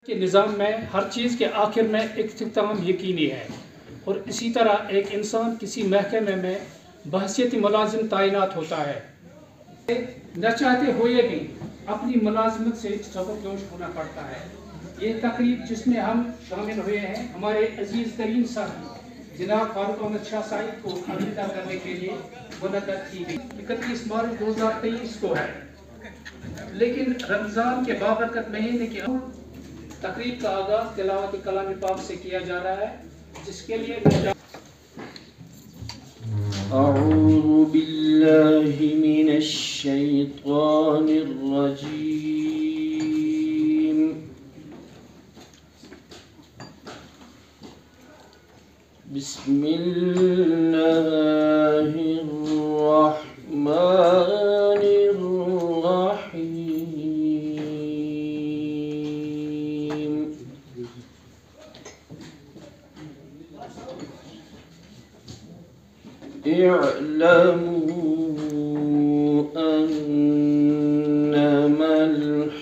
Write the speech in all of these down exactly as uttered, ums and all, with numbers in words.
के निज़ाम में हर चीज़ के आखिर में इख्तिताम यकीनी है और इसी तरह एक इंसान किसी महकमे में बहसियत मुलाजिम तैनात होता है, न चाहते हुए भी अपनी मुलाजमत से सबकदोश होना पड़ता है। ये तकरीब जिसमें हम शामिल हुए हैं, हमारे अजीज़ तरीन साथी जनाब फारूक अहमद शाह साहिब को अलविदा करने के लिए मुनक़्क़द की गई। इकतीस मार्च दो हज़ार तेईस को है, लेकिन रमज़ान के बाबरकत महीने के तकरीब का आगाज़ तिलावत कलाम पाक से किया जा रहा है, जिसके लिए अऊज़ु बिल्लाहि मिनश शैतानिर रजीम। बिस्मिल्लाहिर रहमानिर रहीम। इअलमू अन्नमल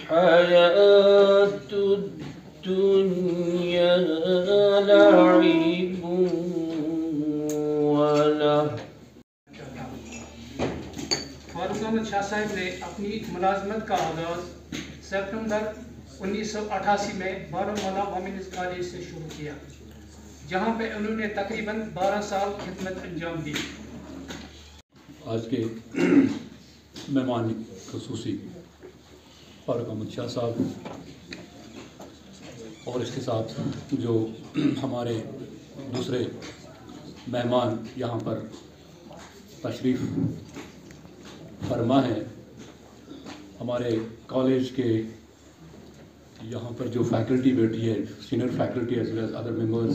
हयातुद दुनिया लइबुन व लहव। फारूक अहमद शाह साहिब ने अपनी मुलाजमत का आगाज़ सितंबर उन्नीस सौ अठासी में बारामूला वुमेन्स कॉलेज से शुरू किया, जहाँ पे उन्होंने तकरीबन बारह साल खिदमत अंजाम दी। आज के मेहमान ख़ुसूसी फारूक अहमद शाह साहब और इसके साथ जो हमारे दूसरे मेहमान यहाँ पर तशरीफ़ फरमा है, हमारे कॉलेज के यहाँ पर जो फैकल्टी बैठी है, senior faculty as well as other members,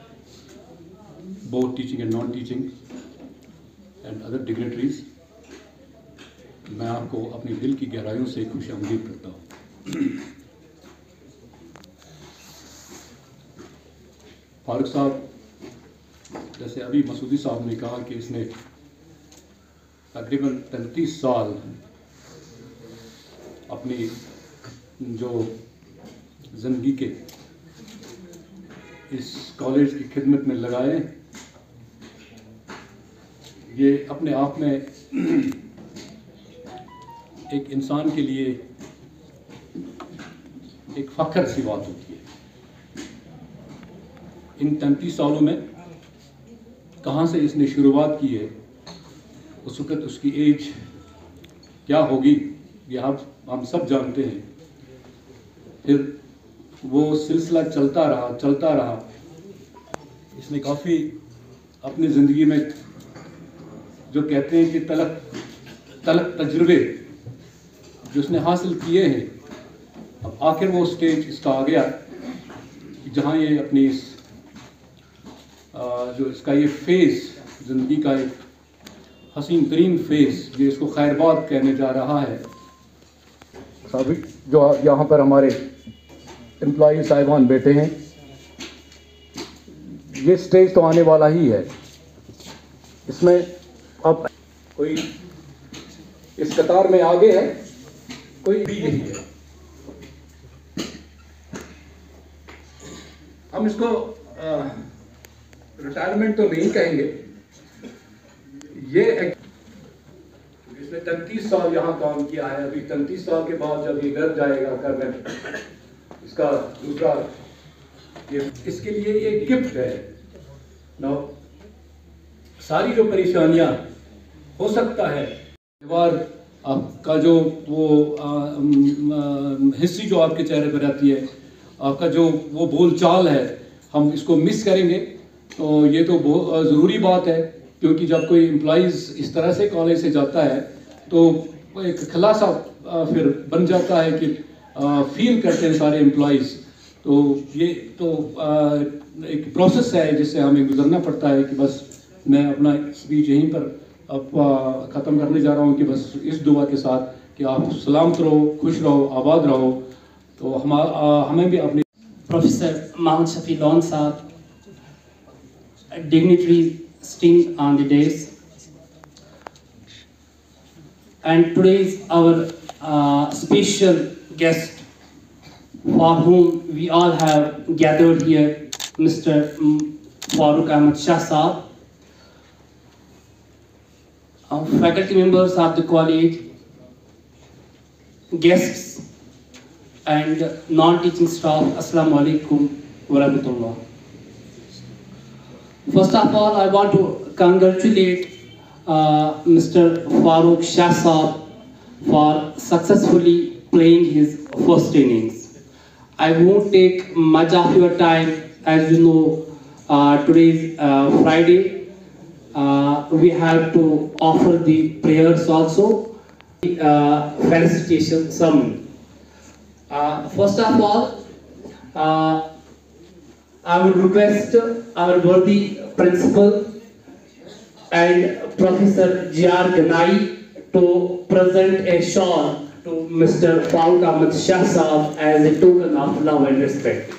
both teaching and non teaching and other dignitaries, मैं आपको अपनी दिल की गहराइयों से खुशामदीद करता हूँ। फारूक साहब, जैसे अभी मसूदी साहब ने कहा कि इसने तकरीबन तैंतीस साल अपनी जो ज़िंदगी के इस कॉलेज की खिदमत में लगाए, ये अपने आप में एक इंसान के लिए एक फ़ख्र सी बात होती है। इन तैंतीस सालों में कहाँ से इसने शुरुआत की है, उस वक़्त उसकी एज क्या होगी ये आप हम सब जानते हैं। फिर वो सिलसिला चलता रहा चलता रहा इसने काफ़ी अपनी ज़िंदगी में जो कहते हैं कि तलक तलक तजुर्बे जो उसने हासिल किए हैं, अब आखिर वो स्टेज इसका आ गया कि जहाँ ये अपनी इस जो इसका ये फेज़, ज़िंदगी का एक हसीन तरीन फेज़, जो इसको खैरबाद कहने जा रहा है। सभी जो यहाँ पर हमारे एम्प्लॉई साहिबान बैठे हैं, ये स्टेज तो आने वाला ही है। इसमें अब कोई इस कतार में आगे है, कोई भी नहीं है। हम इसको रिटायरमेंट तो नहीं कहेंगे, ये इसने तैंतीस साल यहाँ काम किया है। अभी तैंतीस साल के बाद जब ये घर जाएगा घर में, इसका दूसरा ये इसके लिए एक गिफ्ट है ना। सारी जो परेशानियाँ हो सकता है परिवार आपका जो वो हिस्ट्री जो आपके चेहरे पर आती है, आपका जो वो बोल चाल है, हम इसको मिस करेंगे। तो ये तो बहुत ज़रूरी बात है, क्योंकि जब कोई एम्प्लॉइज़ इस तरह से कॉलेज से जाता है तो एक खुलासा फिर बन जाता है कि फील करते हैं सारे एम्प्लॉइज़। तो ये तो आ, एक प्रोसेस है जिससे हमें गुजरना पड़ता है कि बस मैं अपना स्पीच यहीं पर अब ख़त्म करने जा रहा हूँ कि बस इस दुआ के साथ कि आप सलामत रहो, खुश रहो, आबाद रहो। तो हम हमें भी अपनी प्रोफेसर मोहम्मद शफी लॉन साहब, dignitary sitting on the dais, and today is our uh, special guest for whom we all have gathered here, Mister Farooq Ahmad Shah Saab, uh, faculty members of the college, guests, and non-teaching staff. Assalamu alaikum wa rahmatullah. First of all, I want to congratulate uh, Mister Farooq Shah Saab for successfully playing his first innings. I won't take much of your time. As you know, uh, today is uh, Friday. Uh, we have to offer the prayers also. Uh, felicitation sermon. Uh, first of all, uh, I would request our worthy principal and Professor J R Ganai to present a shawl to Mister Farooq Ahmad Shah Saab as a token of love and respect.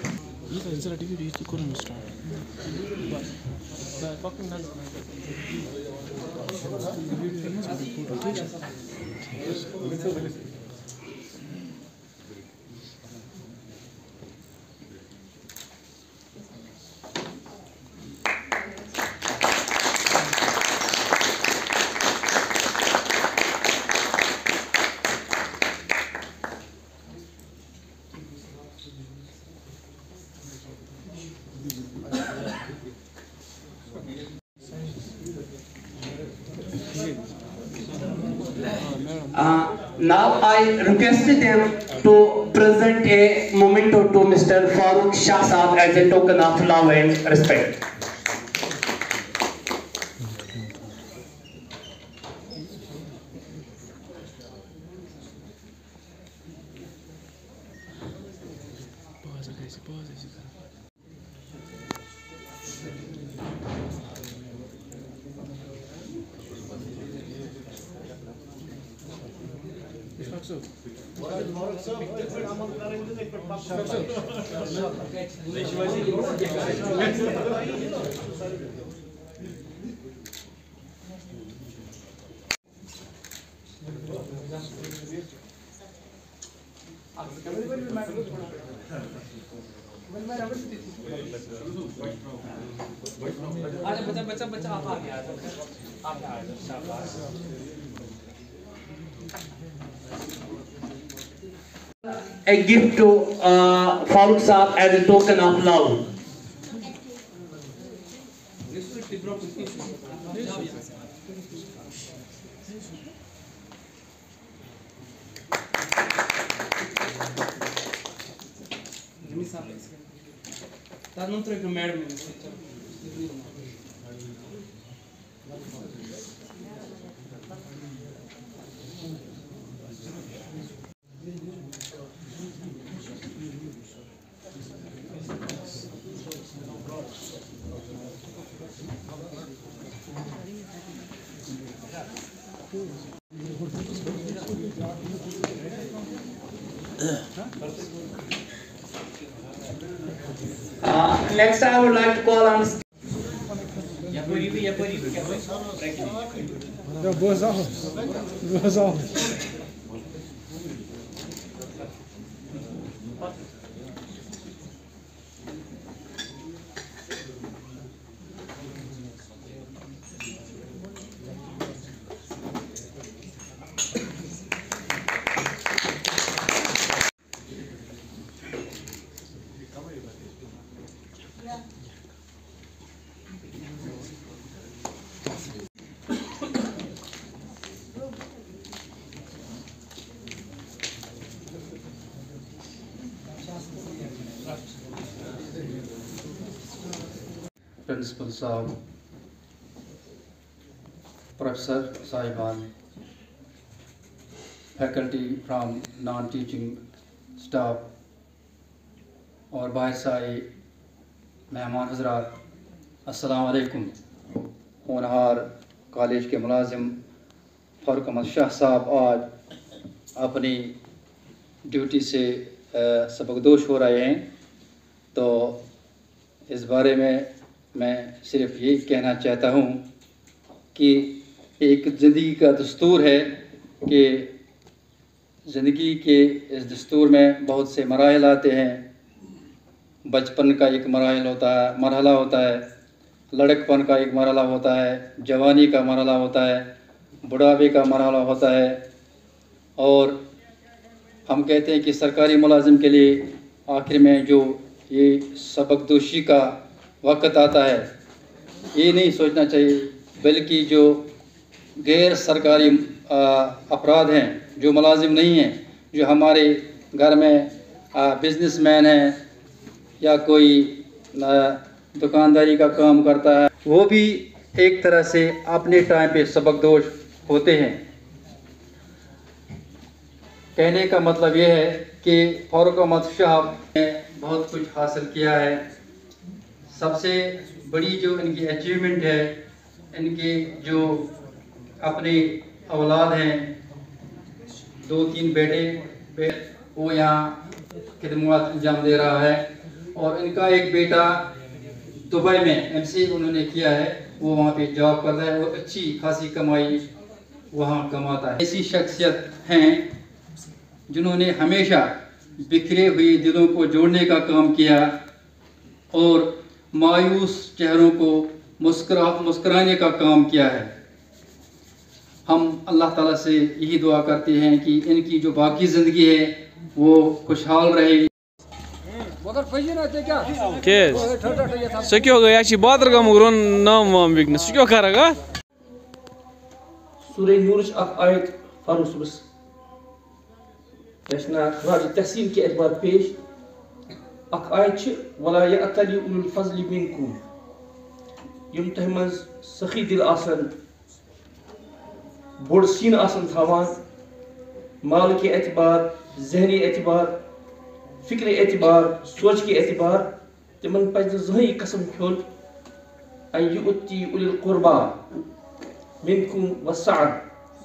Uh, now I requested them to present a memento to Mister Farooq Shah Saab as a token of love and respect. बच्चा बच्चा बच्चा आप आ गया आप आ गए शाबाश a gift to uh, Farooq Saab as a token of love. Não troca merda, Uh, next, I would like to call on. Ja, boas aulas. Boas aulas. Principal Saab, Professor Saiban, faculty from non-teaching staff और बाहर से आए मेहमान हजरात, अस्सलाम वालेकुम। होनहार college के मुलाजिम फारूक अहमद शाह साहब आज अपनी ड्यूटी से सबकदोश हो रहे हैं, तो इस बारे में मैं सिर्फ यही कहना चाहता हूँ कि एक ज़िंदगी का दस्तूर है कि ज़िंदगी के इस दस्तूर में बहुत से मराहल आते हैं। बचपन का एक मराहल होता है मरहला होता है, लड़कपन का एक मरहला होता है, जवानी का मरहला होता है, बुढ़ापे का मरहला होता है। और हम कहते हैं कि सरकारी मुलाजिम के लिए आखिर में जो ये सबकदोशी का वक्त आता है, ये नहीं सोचना चाहिए, बल्कि जो गैर सरकारी अफराद हैं, जो मुलाजिम नहीं हैं, जो हमारे घर में बिजनेसमैन हैं या कोई दुकानदारी का काम करता है, वो भी एक तरह से अपने टाइम पे सबकदोश होते हैं। कहने का मतलब ये है कि फारूक अहमद शाह ने बहुत कुछ हासिल किया है। सबसे बड़ी जो इनकी अचीवमेंट है, इनके जो अपने औलाद हैं, दो तीन बेटे बे, वो यहाँ खिदमत अंजाम दे रहा है। और इनका एक बेटा दुबई में एमसी उन्होंने किया है, वो वहाँ पे जॉब कर रहा है, वो अच्छी खासी कमाई वहाँ कमाता है। ऐसी शख्सियत हैं जिन्होंने हमेशा बिखरे हुए दिलों को जोड़ने का काम किया और मायूस चेहरों को मुस्कुरा मुस्कुराने का काम किया है। हम अल्लाह ताला से यही दुआ करते हैं कि इनकी जो बाकी ज़िंदगी है वो खुशहाल रहे। सो क्यों गया बादर का मुगरन नाम वाम बिकने सो क्यों करेगा सूरह नूर अक आयत फारूक सुबस रचना खराज तहसीन के एतबार पेश अक आयत वला यअतली उलुल फज़ल मिनकुम यम तहमज सखी दिल आसन बोड़ सीन आसन थावान माल के एतबार, जहनी एतबार, फिक्र एतबार, सोच के एतबार तिमन पज जही कसम खोल अन युअती उलिल कुर्बा मिनकुम वसअद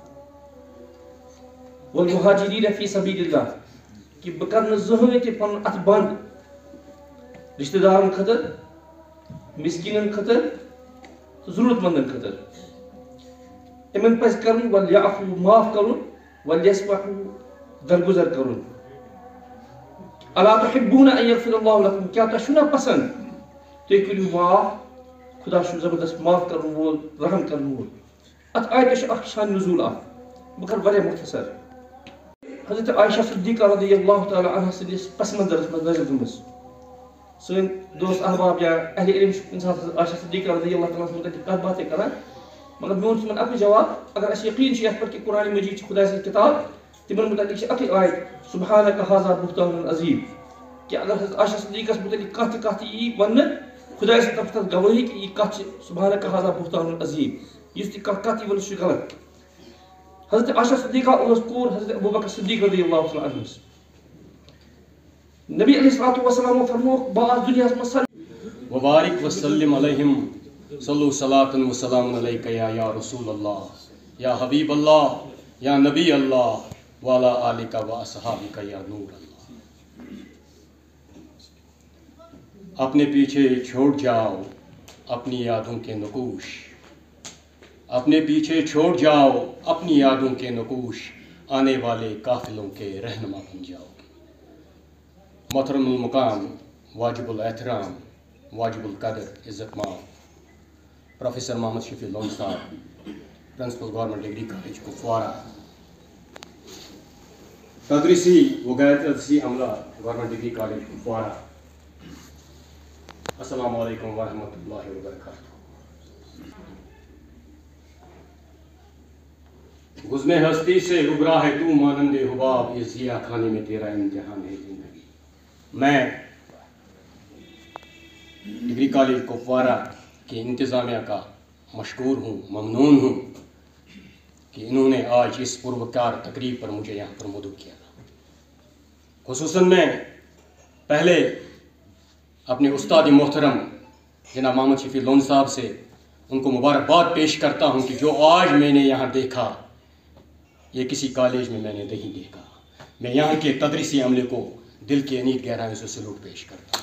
वल मुहाजिरीन फी सबीलिल्लाह कि बकरन जही ते पन अत बंद रिश्तेदारन खतर, मिस्किनन खतर, जरूरतमंदन खतर इमन पज करन वल याफू माफ करन वल यस्फहू दरगुजर करन। अला तुहिब्बून अन यगफिरल्लाहु लकुम क्या तो शुना पसंद तो करू माफ खुदा शु जबरदस्त माफ करन वोल रहम करन वोल। अत आयत अख शान नुज़ूल आ बकर वरे मुख्तसर हज़रत आयशा सिद्दीक़ा रज़ियल्लाहु तआला अन्हा से पस मंजर में नजर दुमस सन दोस्त अहबाब या अहले इल्म इंसान आयशा सिद्दीक़ा रज़ियल्लाहु तआला मुतल्लिक़ कत बातें करन मगर मोन सुमन अपने जवाब अगर अस यकीन छ यथ पर कि कुरान मजीद खुदा से किताब तिमन मुतल्लिक़ छ अति आयत सुब्हानक हाज़ा बुहतानुन अज़ीम कि अगर हज़रत आयशा सिद्दीक़ा मुतल्लिक़ कत कत ई वन खुदा से तरफ गवाही कि ई कत सुब्हानक हाज़ा बुहतानुन अज़ीम युस कत कत ई वन छ गलत। हज़रत आयशा सिद्दीक़ा और कोर हज़रत अबू बकर सिद्दीक़ रज़ियल्लाहु तआला अन्हु नबी अलैहिस्सलातु वस्सलाम फरमो बाज़ दुनिया में सल वबारिक वसल्लिम अलैहिम सल्लु सलातन व सलामुन अलैका या या रसूल अल्लाह या हबीब अल्लाह या नबी अल्लाह वाला आलिका व असहाबिका या नूर अल्लाह। अपने पीछे छोड़ जाओ अपनी यादों के नकूश, अपने पीछे छोड़ जाओ अपनी यादों के नकूश, आने वाले काफिलों के रहनुमा बन जाओगे। मोहतरमुल मुकाम वाजिबुल एहतराम वाजिबुल कदर इज़्ज़तमाब प्रोफेसर मोहम्मद शफी लोन साहब, principal government degree college Kupwara, तदरीसी व गैर तदरीसी अमला गवर्नमेंट डिग्री कॉलेज कुपवारा, अस्सलामु अलैकुम व रहमतुल्लाहि व बरकातुहू। गुज़्ने हस्ती से उबरा है तू मानंदे हुबाब, ये ज़िया खाने में तेरा इम्तिहान है जिंदगी। मैं डिग्री कॉलेज कुपवारा के इंतज़ामिया का मशकूर हूँ, ममनून हूँ कि इन्होंने आज इस पुरवकार तकरीब पर मुझे यहाँ पर मदऊ किया। खुसूसन मैं पहले अपने उस्ताद मोहतरम जनाब मोहम्मद शफी लोन साहब से उनको मुबारकबाद पेश करता हूँ कि जो आज मैंने यहाँ देखा ये किसी कॉलेज में मैंने नहीं देखा। मैं यहाँ के तदरीसी अमले को दिल की अनीत गहराइयों से सलूट पेश करता हूँ।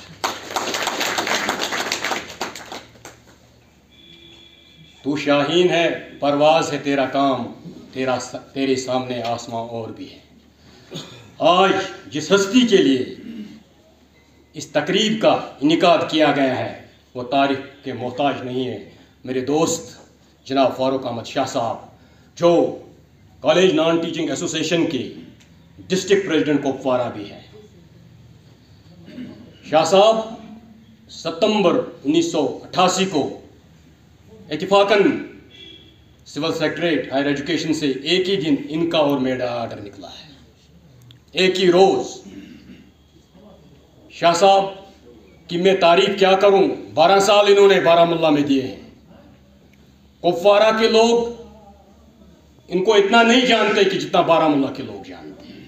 तू शाहीन है, परवाज़ है तेरा काम, तेरा तेरे सामने आसमां और भी है। आज जिस हस्ती के लिए इस तकरीब का इनेकाद किया गया है वो तारीफ के मोहताज नहीं है। मेरे दोस्त जनाब फारूक अहमद शाह साहब, जो कॉलेज नॉन टीचिंग एसोसिएशन के डिस्ट्रिक्ट प्रेसिडेंट कुपवारा भी हैं। शाह साहब सितंबर उन्नीस सौ अट्ठासी को इत्तेफाकन सिविल सेक्रेटरीट हायर एजुकेशन से एक ही दिन इनका और मेरा आर्डर निकला है, एक ही रोज। शाह साहब कि मैं तारीफ क्या करूं, बारह साल इन्होंने बारामुल्ला में दिए हैं। कुपवारा के लोग इनको इतना नहीं जानते कि जितना बारामुल्ला के लोग जानते हैं।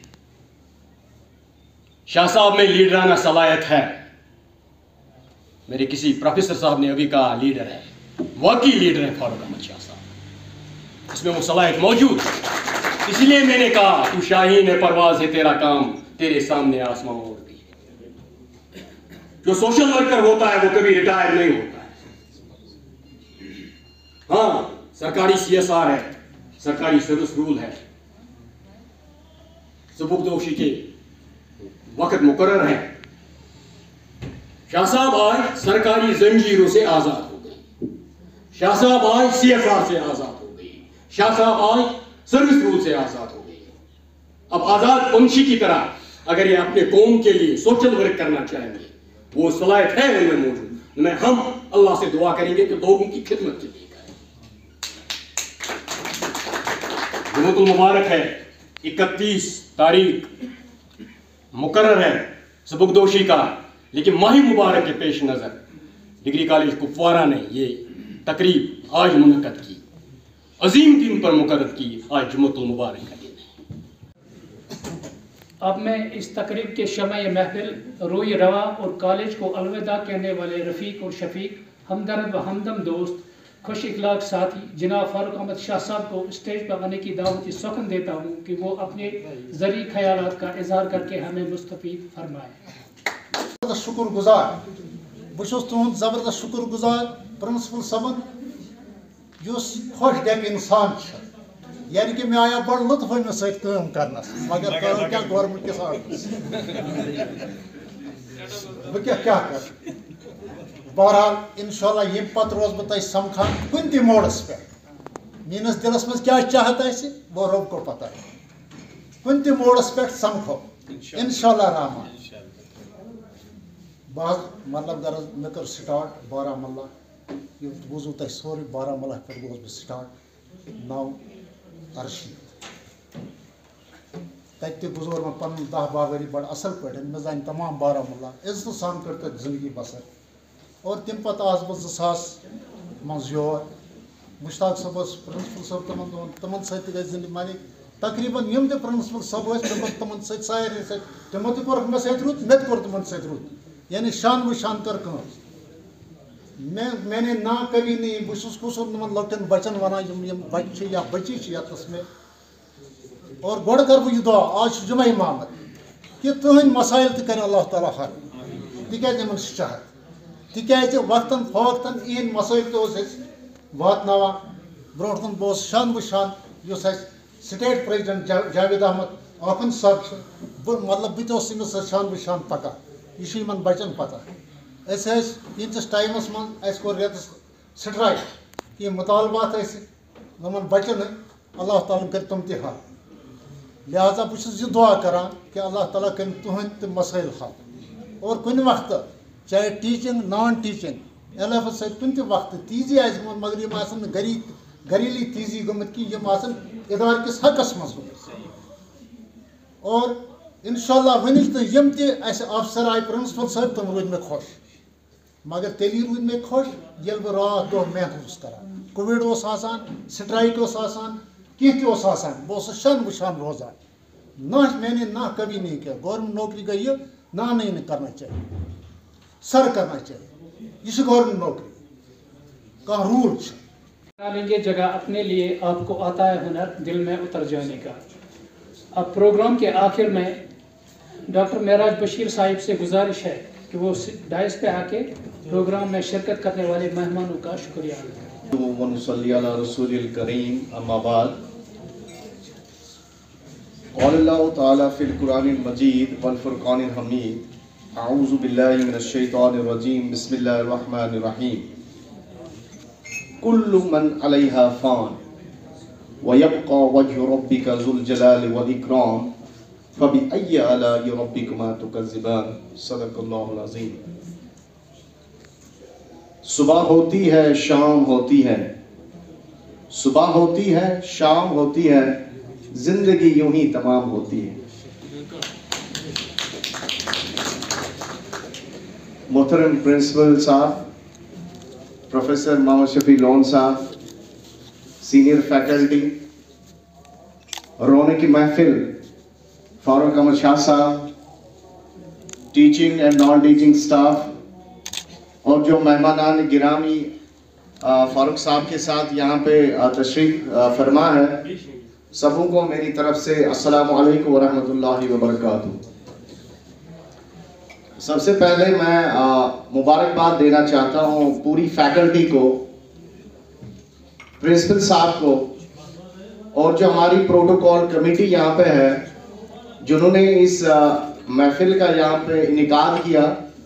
शाह साहब में लीडराना सलाहियत है। मेरे किसी प्रोफेसर साहब ने अभी कहा लीडर है, वाकई लीडर है फारूक अहमद शाह साहब, इसमें वो सलाहियत मौजूद है। इसलिए मैंने कहा तू शाहीन है परवाज है तेरा काम, तेरे सामने आसमां और भी। जो सोशल वर्कर होता है वो कभी रिटायर नहीं होता है। हाँ, सरकारी सी एस आर है, सरकारी सर्विस रूल है, सबकदोशी के वक्त मुकर्रर है। शाह साहब आज सरकारी जंजीरों से आजाद हो गई, शाह साहब आज सी एस आर से आजाद हो गई, शाह साहब आज सर्विस रूल से आजाद हो गई। अब आजाद पंछी की तरह अगर ये अपने कौम के लिए सोशल वर्क करना चाहेंगे, वो सलाहियत है उनमें मौजूद। मैं हम अल्लाह से दुआ करेंगे कि लोगों की खिदमत के लिए करें। जुम्मतुल मुबारक है, इकतीस तारीख मुकर्रर है सबकदोशी का, लेकिन माही मुबारक के पेश नजर डिग्री कॉलेज कुपवारा ने ये तकरीब आज मुनक्कद की, अजीम दिन पर मुकर्रर की। आज जुम्मतुल मुबारक का दिन है। अब मैं इस तकरीब के शमए महफिल रोई रवा और कॉलेज को अलविदा कहने वाले रफ़ीक और शफीक, हमदर्द व हमदम दोस्त, खुश इखलाक साथी जनाब फारूक अहमद शाह साहब को स्टेज पर आने की दावत सौखन देता हूँ कि वो अपने ज़री ख्यालात का इजहार करके हमें मुस्तफ़ीद फरमाए। शुक्र गुजार बहुत तुंद जबरदस्त शुक्र गुजार प्रिंसिपल सबन जुस खुश डेक इंसान, यानी कि मैं आया बड़ लुत्फ मे सम कर, मगर कर क्या गवर्नमेंट के साथ बह क्या क्या कर। बहरहाल इंशाल्लाह यम पत रोज बह समखान कुन ति मोड़स पे, मीनस दिलस मज क्या चाहत वो रब को पता है। कुन ति मोड़स पे समखो इंशाल्लाह रहमान। बह मतलब गरज मे कर स्टार्ट बारामुल्ला, ये बूजू तुम सोरे बारामुल्ला पे गोस बह स्टार्ट नौ अरशीत तक गुजर मैं पन दह बाह वरी बड़ असल पे मे जान तमाम बारामुल्ला इज्जत सान कर तक जिंदगी बसर। और तम पे आज बह ज़ास मज योर मुश्ताक सब प्रिंसिपल सब तमन तमन सत गई जिंदगी मानी तकरीबन यम ते प्रिंसिपल सब तमन सत सारे सत तमो ते कोर मे सत रुत मे कोर तमन सत रुत, यानी शान व शान कर कम। मैं मैंने ना कभी नहीं बहुत कुसुर नमन लकटन बचन वन बच्चे या बची यस में। और गोड़ कर बह दुआ आज जुमा इमामत कि तुहद मसाइल तक अल्लाह ताला हल, तिक चाहत तिक वक्तन फवक्तन इन मसाइल तो वातनावा ब्रोह कन बह शान व शान स्टेट प्रेसिडेंट जावेद अहमद आखन साहब मतलब बह शान व शान पका, यह बचन पता। यींस टाइमस मन कोर रेतस स्ट्राइक कि मुतालबात नमन बचन अल्लाह ताला कर तुम ते हल। लिहाजा बह दुआ करान कि अल्लाह ताला कर तुहद तम मसाइल हल। और कुन वक्त चाहे टीचिंग नॉन टीचिंग एल एफ सत कुन वक्त तीजी आ मगर यम गरी घरेली तीजी गमत कि यम इदार किस हकस मज गमत। और इंशाल्लाह वन तो यम ते अफसर आए प्रिंसिपल साहब तम रोज मे खुश, मगर तेली रूद मे खुश ये बह रात दो मेहनत कर। कोविड स्ट्राइक कह बह शान वशान रोजान ना मैंने ना कभी नहीं किया। गवर्नमेंट नौकरी गई ना नहीं करना चाहिए, सर करना चाहिए, यह गवर्नमेंट नौकरी का रूल। बना लेंगे जगह अपने लिए, आपको आता है हुनर दिल में उतर जाने का। अब प्रोग्राम के आखिर में डॉक्टर महराज बशीर साहिब से गुजारिश है कि वो डाइस पे आके प्रोग्राम में शिरकत करने वाले मेहमानों का शुक्रिया अदा करें। रसूलिल करीम अम्मा बाद, क़ाल ताला फ़िल क़ुरानिल मजीद वल फ़ुरक़ानिल हमीद अऊज़ु बिल्लाहि मिनश शैतानिर रजीम बिस्मिल्लाहिर रहमानिर रहीम कुल्लु मन अलैहा फ़ान व यब्क़ा वज्हु रब्बिका ज़ुल जलालि वल इकराम फ़बिअय्यि आलाइ रब्बिकुमा तुकज़्ज़िबान सदक़ल्लाहुल अज़ीम। सुबह होती है शाम होती है, सुबह होती है शाम होती है, जिंदगी यूं ही तमाम होती है। मोहतरम प्रिंसिपल साहब, प्रोफेसर मोहम्मद शफी लोन साहब, सीनियर फैकल्टी, रोने की महफिल फारूक अहमद शाह साहब, teaching and non teaching staff और जो मेहमानान गिरामी फारूक साहब के साथ यहाँ पे तशरीफ फरमा है, सबों को मेरी तरफ से अस्सलामु अलैकुम वरहमतुल्लाहि वबरकातुहू। सबसे पहले मैं मुबारकबाद देना चाहता हूँ पूरी फैकल्टी को, प्रिंसिपल साहब को और जो हमारी प्रोटोकॉल कमेटी यहाँ पे है जिन्होंने इस महफिल का यहाँ पे इनेकाद किया,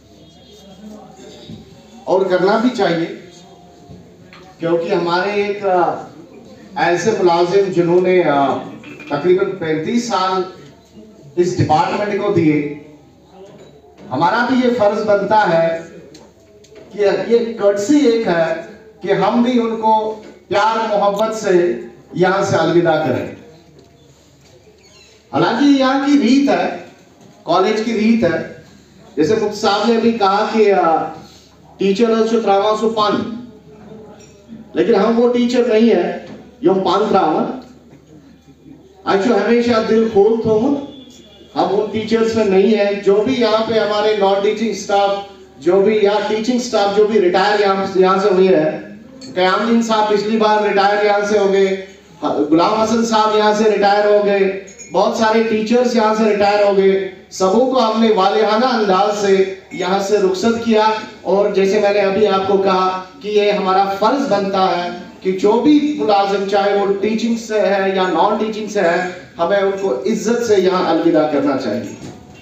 और करना भी चाहिए क्योंकि हमारे एक ऐसे मुलाजिम जिन्होंने तकरीबन पैंतीस साल इस डिपार्टमेंट को दिए, हमारा भी ये फर्ज बनता है कि ये कर्टसी एक है कि हम भी उनको प्यार मोहब्बत से यहाँ से अलविदा करें। हालांकि यहाँ की रीत है, कॉलेज की रीत है, जैसे मुफ्ती साहब ने भी कहा कि टीचर सो त्रावा सो पान, लेकिन हम वो टीचर नहीं है जो पान त्रावा। अच्छा हमेशा दिल खोल तो हम उन टीचर्स में नहीं है। जो भी यहाँ पे हमारे नॉन टीचिंग स्टाफ, जो भी यहाँ टीचिंग स्टाफ जो भी रिटायर यहाँ यहाँ से हुई है, कयामुद्दीन साहब पिछली बार रिटायर यहाँ से हो गए, गुलाम हसन साहब यहाँ से रिटायर हो गए, बहुत सारे टीचर्स यहाँ से रिटायर हो गए, सबों को हमने वालिहाना अंदाज से यहाँ से रुखसत किया। और जैसे मैंने अभी आपको कहा कि ये हमारा फर्ज बनता है कि जो भी मुलाजिम चाहे वो टीचिंग से है या नॉन टीचिंग से है, हमें उनको इज्जत से यहाँ अलविदा करना चाहिए।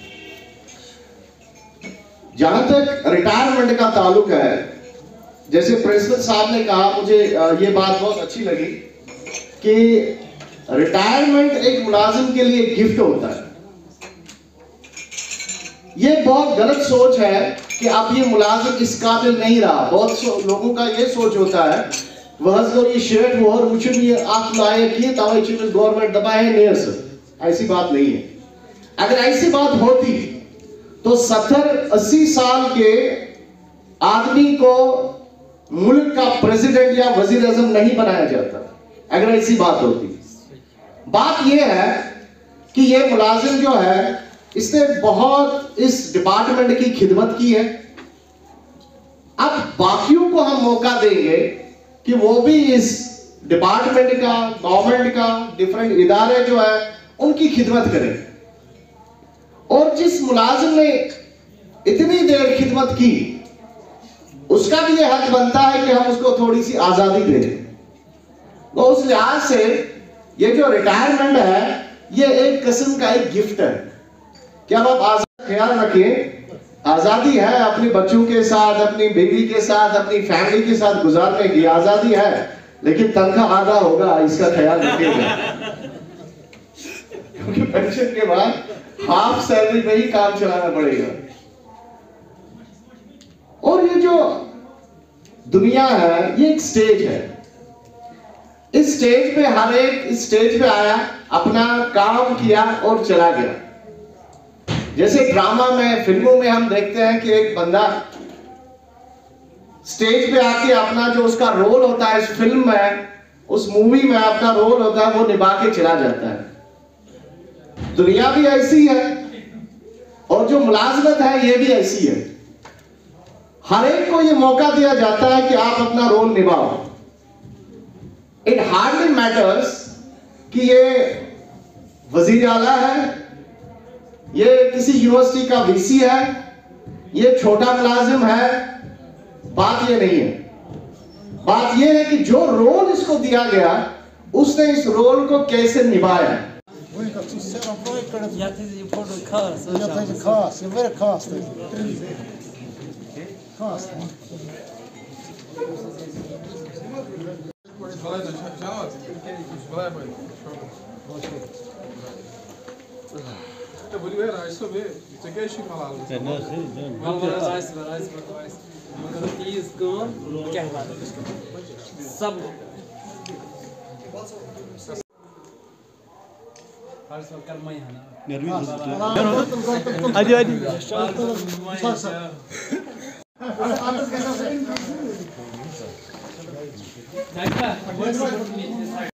जहां तक रिटायरमेंट का ताल्लुक है, जैसे प्रिंसिपल साहब ने कहा, मुझे ये बात बहुत अच्छी लगी कि रिटायरमेंट एक मुलाजिम के लिए गिफ्ट होता है। ये बहुत गलत सोच है कि अब ये मुलाजिम इस काबिल नहीं रहा। बहुत लोगों का ये सोच होता है वह ये शर्ट वो और मुझे ये आप लाए किए तवे चीज गवर्नमेंट दबाए नहीं सर, ऐसी बात नहीं है। अगर ऐसी बात होती तो सत्तर अस्सी साल के आदमी को मुल्क का प्रेसिडेंट या वजीर आजम नहीं बनाया जाता अगर ऐसी बात होती। बात यह है कि ये मुलाजिम जो है इसने बहुत इस डिपार्टमेंट की खिदमत की है। अब बाकियों को हम मौका देंगे कि वो भी इस डिपार्टमेंट का, गवर्नमेंट का, डिफरेंट इदारे जो है उनकी खिदमत करें। और जिस मुलाजिम ने इतनी देर खिदमत की उसका भी ये हक बनता है कि हम उसको थोड़ी सी आजादी दें। तो उस लिहाज से ये जो रिटायरमेंट है ये एक किस्म का एक गिफ्ट है कि अब आप आजाद ख्याल रखिए, आजादी है अपने बच्चों के साथ, अपनी बीवी के साथ, अपनी फैमिली के साथ गुजारने की आजादी है, लेकिन तनख्वाह आधा होगा, इसका ख्याल रखिएगा। क्योंकि पेंशन के बाद हाफ सैलरी में ही काम चलाना पड़ेगा। और ये जो दुनिया है ये एक स्टेज है। इस स्टेज पे हर एक इस स्टेज पे आया, अपना काम किया और चला गया। जैसे ड्रामा में, फिल्मों में हम देखते हैं कि एक बंदा स्टेज पे आके अपना जो उसका रोल होता है इस फिल्म में, उस मूवी में अपना रोल होता है वो निभा के चला जाता है। दुनिया भी ऐसी है और जो मुलाजमत है ये भी ऐसी है। हर एक को ये मौका दिया जाता है कि आप अपना रोल निभाओ। इट हार्डली मैटर्स कि ये वजीर आला है, ये किसी यूनिवर्सिटी का वीसी है, ये छोटा मुलाजिम है। बात ये नहीं है। बात ये है कि जो रोल इसको दिया गया उसने इस रोल को कैसे निभाया। वही का चीज से हम लोग कर या थे ये फोटो खास या थे खास ये बड़े खास थे खास सब आदि आदि